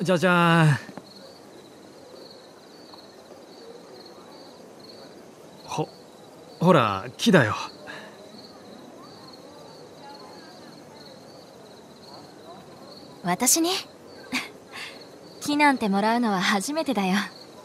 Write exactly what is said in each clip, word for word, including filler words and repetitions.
じゃじゃーん。ほほら木だよ。 私に木なんてもらうのは初めてだよ。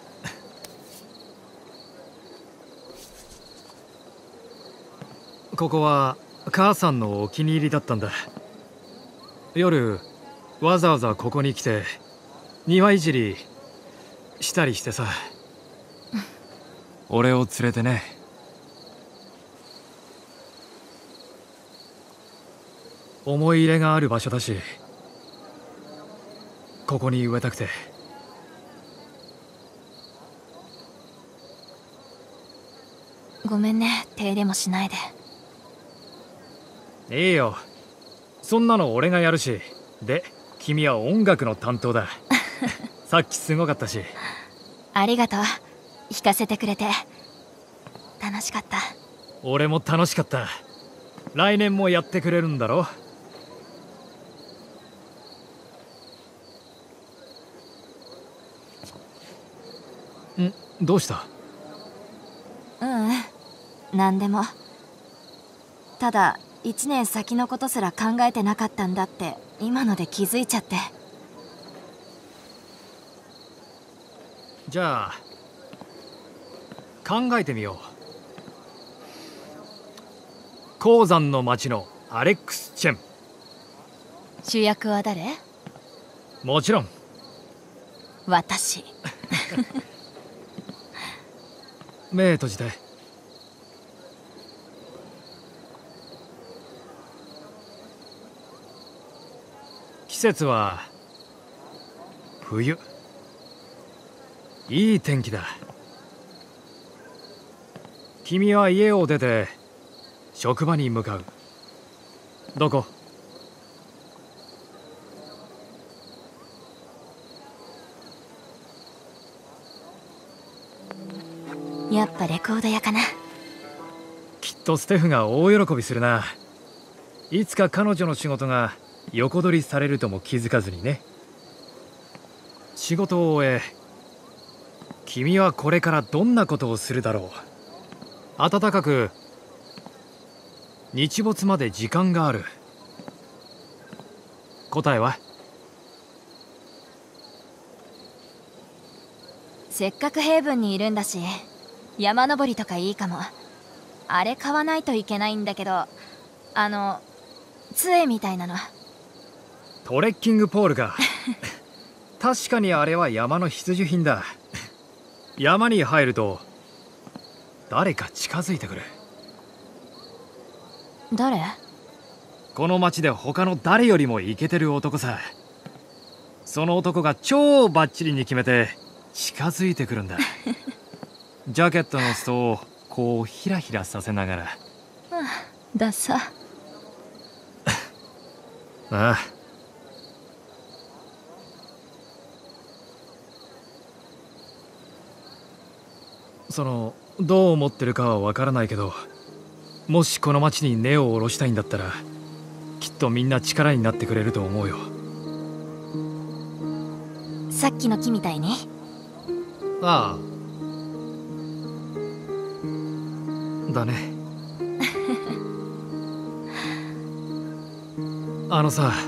ここは母さんのお気に入りだったんだ。夜わざわざここに来て庭いじりしたりしてさ俺を連れてね。思い入れがある場所だしここに植えたくて。 ごめんね、手入れもしないで。 いいよ、そんなの俺がやるし。で君は音楽の担当ださっきすごかったし。 ありがとう、弾かせてくれて楽しかった。 俺も楽しかった。来年もやってくれるんだろ。ん、どうした？ ううん、何でも。ただ一年先のことすら考えてなかったんだって今ので気づいちゃって。 じゃあ考えてみよう。鉱山の町のアレックス・チェン。 主役は誰？ もちろん私。 目閉じて。季節は冬。いい天気だ。君は家を出て職場に向かう。どこ？ やっぱレコード屋かな。 きっとステフが大喜びするな。いつか彼女の仕事が横取りされるとも気づかずにね。仕事を終え君はこれからどんなことをするだろう。暖かく日没まで時間がある。答えは？ せっかくヘイブンにいるんだし山登りとかいいかも。あれ買わないといけないんだけど、あの杖みたいなの。 トレッキングポールか。確かにあれは山の必需品だ。山に入ると誰か近づいてくる。 誰？ この町で他の誰よりもイケてる男さ。その男が超バッチリに決めて近づいてくるんだ。ジャケットの裾をこうヒラヒラさせながら。 ダサ。 ああ。そのどう思ってるかはわからないけど、もしこの町に根を下ろしたいんだったらきっとみんな力になってくれると思うよ。 さっきの木みたいに？ ああだね。あのさ、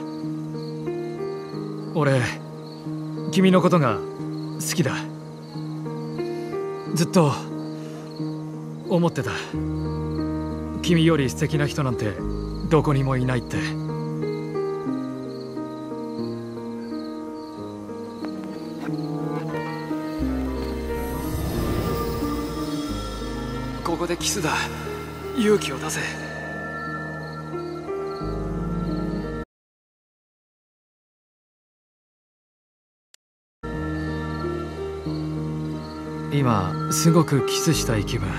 俺君のことが好きだ。ずっと思ってた。君より素敵な人なんてどこにもいないって。ここでキスだ。勇気を出せ。今すごくキスしたい気分。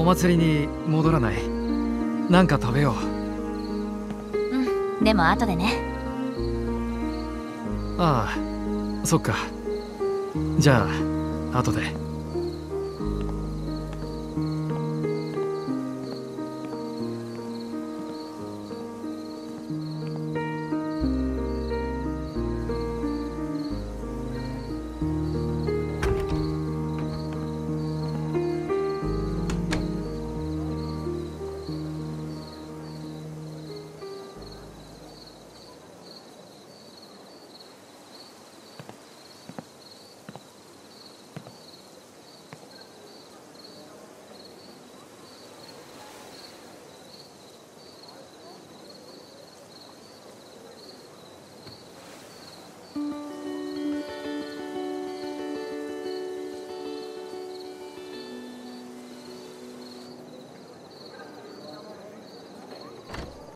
祭りに戻らない？なんか食べよう。 うん、でも後でね。 ああ、そっか。じゃあ後で。